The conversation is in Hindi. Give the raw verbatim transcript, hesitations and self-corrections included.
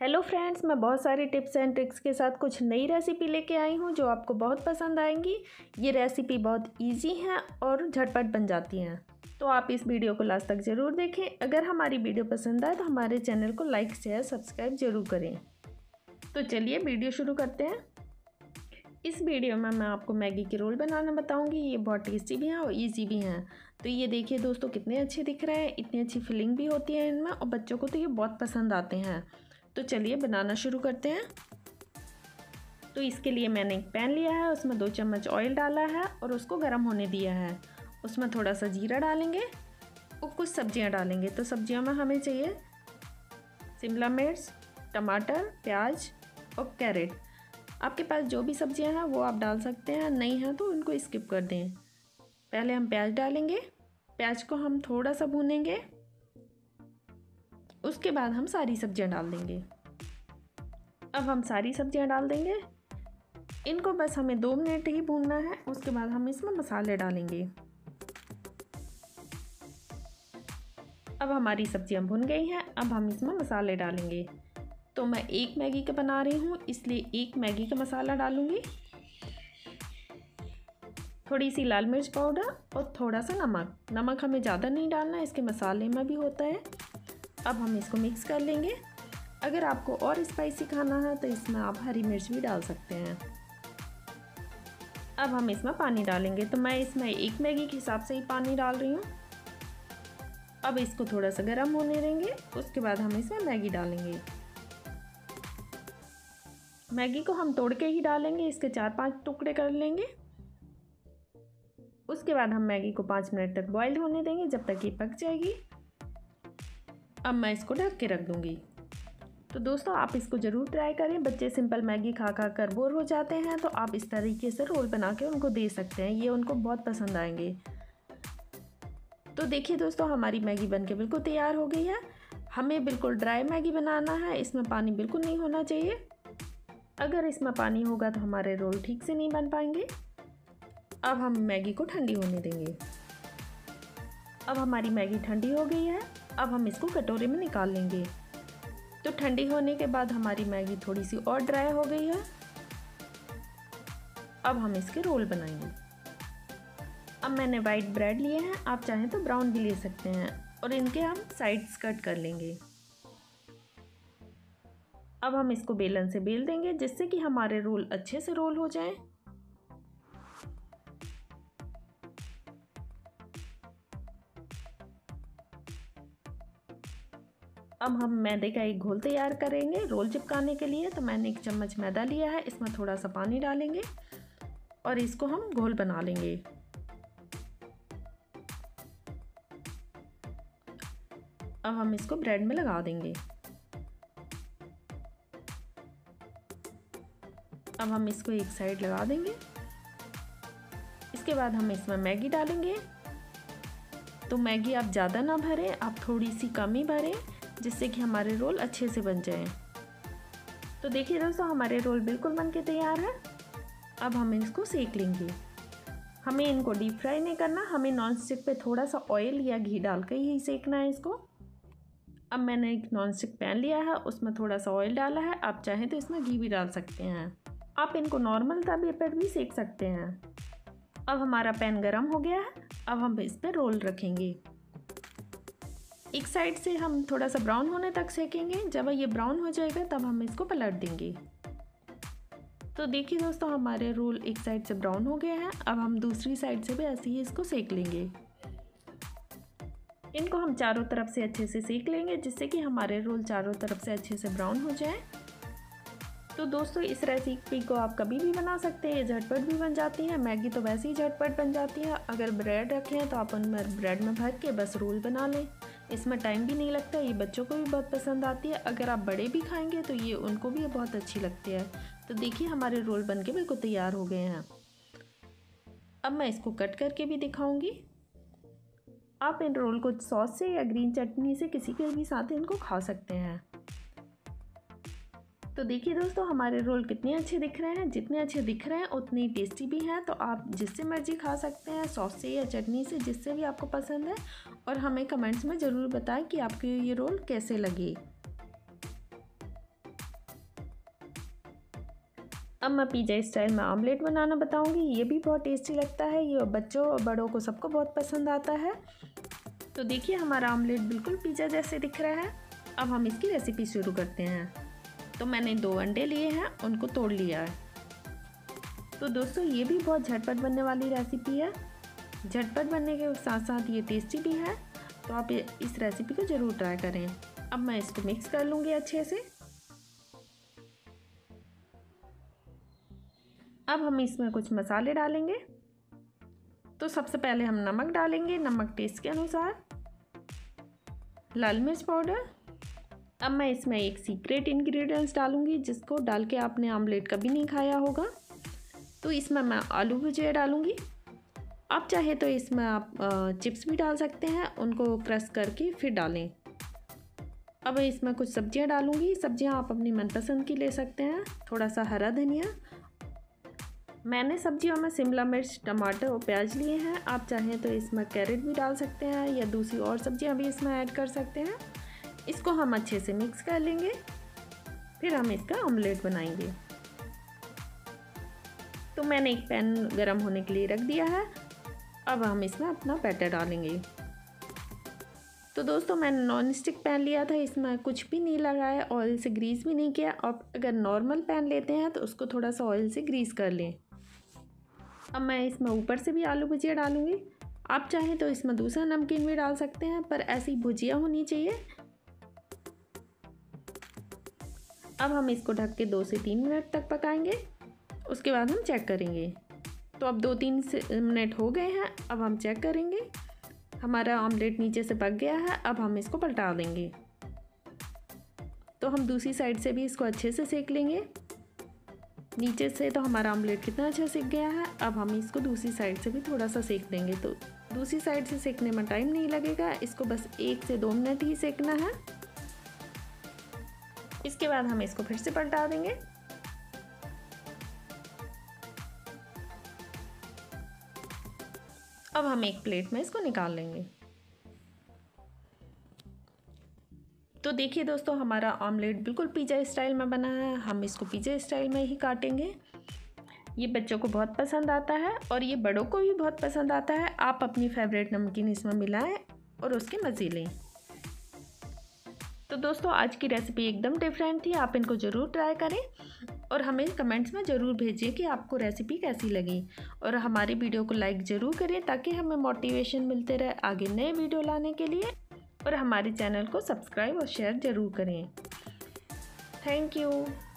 हेलो फ्रेंड्स, मैं बहुत सारी टिप्स एंड ट्रिक्स के साथ कुछ नई रेसिपी लेके आई हूँ जो आपको बहुत पसंद आएंगी। ये रेसिपी बहुत इजी है और झटपट बन जाती हैं, तो आप इस वीडियो को लास्ट तक ज़रूर देखें। अगर हमारी वीडियो पसंद आए तो हमारे चैनल को लाइक शेयर सब्सक्राइब ज़रूर करें। तो चलिए वीडियो शुरू करते हैं। इस वीडियो में मैं आपको मैगी के रोल बनाना बताऊंगी। ये बहुत टेस्टी भी हैं और इजी भी हैं। तो ये देखिए दोस्तों, कितने अच्छे दिख रहे हैं, इतनी अच्छी फीलिंग भी होती है इनमें और बच्चों को तो ये बहुत पसंद आते हैं। तो चलिए बनाना शुरू करते हैं। तो इसके लिए मैंने एक पैन लिया है, उसमें दो चम्मच ऑयल डाला है और उसको गर्म होने दिया है। उसमें थोड़ा सा जीरा डालेंगे और कुछ सब्जियां डालेंगे। तो सब्जियों में हमें चाहिए शिमला मिर्च, टमाटर, प्याज और कैरेट। आपके पास जो भी सब्जियां हैं वो आप डाल सकते हैं, नहीं हैं तो उनको स्किप कर दें। पहले हम प्याज डालेंगे। प्याज को हम थोड़ा सा भूनेंगे, उसके बाद हम सारी सब्जियां डाल देंगे। अब हम सारी सब्जियां डाल देंगे। इनको बस हमें दो मिनट ही भूनना है, उसके बाद हम इसमें मसाले डालेंगे। अब हमारी सब्जियां भुन गई हैं, अब हम इसमें मसाले डालेंगे। तो मैं एक मैगी का बना रही हूँ, इसलिए एक मैगी का मसाला डालूंगी, थोड़ी सी लाल मिर्च पाउडर और थोड़ा सा नमक। नमक हमें ज़्यादा नहीं डालना, इसके मसाले में भी होता है। अब हम इसको मिक्स कर लेंगे। अगर आपको और स्पाइसी खाना है तो इसमें आप हरी मिर्च भी डाल सकते हैं। अब हम इसमें पानी डालेंगे। तो मैं इसमें एक मैगी के हिसाब से ही पानी डाल रही हूँ। अब इसको थोड़ा सा गर्म होने देंगे, उसके बाद हम इसमें मैगी डालेंगे। मैगी को हम तोड़ के ही डालेंगे, इसके चार पांच टुकड़े कर लेंगे। उसके बाद हम मैगी को पाँच मिनट तक बॉईल होने देंगे, जब तक ये पक जाएगी। अब मैं इसको ढक के रख दूंगी। तो दोस्तों, आप इसको ज़रूर ट्राई करें। बच्चे सिंपल मैगी खा खा कर बोर हो जाते हैं, तो आप इस तरीके से रोल बना के उनको दे सकते हैं, ये उनको बहुत पसंद आएंगे। तो देखिए दोस्तों, हमारी मैगी बनके बिल्कुल तैयार हो गई है। हमें बिल्कुल ड्राई मैगी बनाना है, इसमें पानी बिल्कुल नहीं होना चाहिए। अगर इसमें पानी होगा तो हमारे रोल ठीक से नहीं बन पाएंगे। अब हम मैगी को ठंडी होने देंगे। अब हमारी मैगी ठंडी हो गई है। अब हम इसको कटोरे में निकाल लेंगे। तो ठंडी होने के बाद हमारी मैगी थोड़ी सी और ड्राई हो गई है। अब हम इसके रोल बनाएंगे। अब मैंने वाइट ब्रेड लिए हैं, आप चाहें तो ब्राउन भी ले सकते हैं, और इनके हम साइड्स कट कर लेंगे। अब हम इसको बेलन से बेल देंगे, जिससे कि हमारे रोल अच्छे से रोल हो जाएं। अब हम मैदे का एक घोल तैयार करेंगे रोल चिपकाने के लिए। तो मैंने एक चम्मच मैदा लिया है, इसमें थोड़ा सा पानी डालेंगे और इसको हम घोल बना लेंगे। अब हम इसको ब्रेड में लगा देंगे। अब हम इसको एक साइड लगा देंगे। इसके बाद हम इसमें मैगी डालेंगे। तो मैगी आप ज़्यादा ना भरें, आप थोड़ी सी कम ही भरें, जिससे कि हमारे रोल अच्छे से बन जाएं। तो देखिए दोस्तों, हमारे रोल बिल्कुल बनके तैयार है। अब हम इसको सेक लेंगे। हमें इनको डीप फ्राई नहीं करना, हमें नॉन स्टिक पे थोड़ा सा ऑयल या घी डाल कर ही सेकना है इसको। अब मैंने एक नॉन स्टिक पैन लिया है, उसमें थोड़ा सा ऑयल डाला है। आप चाहें तो इसमें घी भी डाल सकते हैं। आप इनको नॉर्मल तवे पर भी सेक सकते हैं। अब हमारा पैन गरम हो गया है। अब हम इस पर रोल रखेंगे। एक साइड से हम थोड़ा सा ब्राउन होने तक सेकेंगे। जब ये ब्राउन हो जाएगा तब हम इसको पलट देंगे। तो देखिए दोस्तों, हमारे रोल एक साइड से ब्राउन हो गए हैं। अब हम दूसरी साइड से भी ऐसे ही इसको सेक लेंगे। इनको हम चारों तरफ से अच्छे से सेक लेंगे, जिससे कि हमारे रोल चारों तरफ से अच्छे से ब्राउन हो जाए। तो दोस्तों, इस रेसिपी को आप कभी भी बना सकते हैं, ये झटपट भी बन जाती है। मैगी तो वैसे ही झटपट बन जाती है। अगर ब्रेड रखें तो आप उनमें ब्रेड में भर के बस रोल बना लें, इसमें टाइम भी नहीं लगता। ये बच्चों को भी बहुत पसंद आती है। अगर आप बड़े भी खाएंगे तो ये उनको भी बहुत अच्छी लगती है। तो देखिए, हमारे रोल बनके बिल्कुल तैयार हो गए हैं। अब मैं इसको कट करके भी दिखाऊंगी। आप इन रोल को सॉस से या ग्रीन चटनी से किसी के भी साथ इनको खा सकते हैं। तो देखिए दोस्तों, हमारे रोल कितने अच्छे दिख रहे हैं। जितने अच्छे दिख रहे हैं उतने टेस्टी भी हैं। तो आप जिससे मर्जी खा सकते हैं, सॉस से या चटनी से, जिससे भी आपको पसंद है। और हमें कमेंट्स में ज़रूर बताएं कि आपको ये रोल कैसे लगे। अब मैं पिज़्ज़ा स्टाइल में ऑमलेट बनाना बताऊंगी। ये भी बहुत टेस्टी लगता है, ये बच्चों और बड़ों को सबको बहुत पसंद आता है। तो देखिए हमारा ऑमलेट बिल्कुल पिज़्ज़ा जैसे दिख रहा है। अब हम इसकी रेसिपी शुरू करते हैं। तो मैंने दो अंडे लिए हैं, उनको तोड़ लिया है। तो दोस्तों ये भी बहुत झटपट बनने वाली रेसिपी है। झटपट बनने के साथ साथ ये टेस्टी भी है, तो आप इस रेसिपी को ज़रूर ट्राई करें। अब मैं इसको मिक्स कर लूँगी अच्छे से। अब हम इसमें कुछ मसाले डालेंगे। तो सबसे पहले हम नमक डालेंगे, नमक टेस्ट के अनुसार, लाल मिर्च पाउडर। अब मैं इसमें एक सीक्रेट इंग्रेडिएंट्स डालूंगी जिसको डाल के आपने ऑमलेट कभी नहीं खाया होगा। तो इसमें मैं आलू भुजिया डालूंगी। आप चाहे तो इसमें आप चिप्स भी डाल सकते हैं, उनको क्रश करके फिर डालें। अब इसमें कुछ सब्जियां डालूंगी। सब्जियां आप अपनी मनपसंद की ले सकते हैं। थोड़ा सा हरा धनिया, मैंने सब्जियों में शिमला मिर्च, टमाटर और प्याज लिए हैं। आप चाहें तो इसमें कैरेट भी डाल सकते हैं या दूसरी और सब्जियां भी इसमें ऐड कर सकते हैं। इसको हम अच्छे से मिक्स कर लेंगे, फिर हम इसका ऑमलेट बनाएंगे। तो मैंने एक पैन गरम होने के लिए रख दिया है। अब हम इसमें अपना बैटर डालेंगे। तो दोस्तों मैंने नॉन स्टिक पैन लिया था, इसमें कुछ भी नहीं लगाया, ऑयल से ग्रीस भी नहीं किया। आप अगर नॉर्मल पैन लेते हैं तो उसको थोड़ा सा ऑयल से ग्रीस कर लें। अब मैं इसमें ऊपर से भी आलू भुजिया डालूंगी। आप चाहें तो इसमें दूसरा नमकीन भी डाल सकते हैं, पर ऐसी भुजिया होनी चाहिए। अब हम इसको ढक के दो से तीन मिनट तक पकाएंगे, उसके बाद हम चेक करेंगे। तो अब दो तीन मिनट हो गए हैं। अब हम चेक करेंगे, हमारा ऑमलेट नीचे से पक गया है। अब हम इसको पलटा देंगे। तो हम दूसरी साइड से भी इसको अच्छे से सेक लेंगे। नीचे से तो हमारा ऑमलेट कितना अच्छा सेक गया है। अब हम इसको दूसरी साइड से भी थोड़ा सा सेक देंगे। तो दूसरी साइड से सेकने में टाइम नहीं लगेगा, इसको बस एक से दो मिनट ही सेकना है। इसके बाद हम इसको फिर से पलटा देंगे। अब हम एक प्लेट में इसको निकाल लेंगे। तो देखिए दोस्तों हमारा ऑमलेट बिल्कुल पिज़्ज़ा स्टाइल में बना है। हम इसको पिज़्ज़ा स्टाइल में ही काटेंगे। ये बच्चों को बहुत पसंद आता है और ये बड़ों को भी बहुत पसंद आता है। आप अपनी फेवरेट नमकीन इसमें मिलाएं और उसके मज़े लें। तो दोस्तों आज की रेसिपी एकदम डिफरेंट थी, आप इनको ज़रूर ट्राई करें और हमें कमेंट्स में ज़रूर भेजिए कि आपको रेसिपी कैसी लगी। और हमारी वीडियो को लाइक ज़रूर करें ताकि हमें मोटिवेशन मिलते रहे आगे नए वीडियो लाने के लिए। और हमारे चैनल को सब्सक्राइब और शेयर ज़रूर करें। Thank you.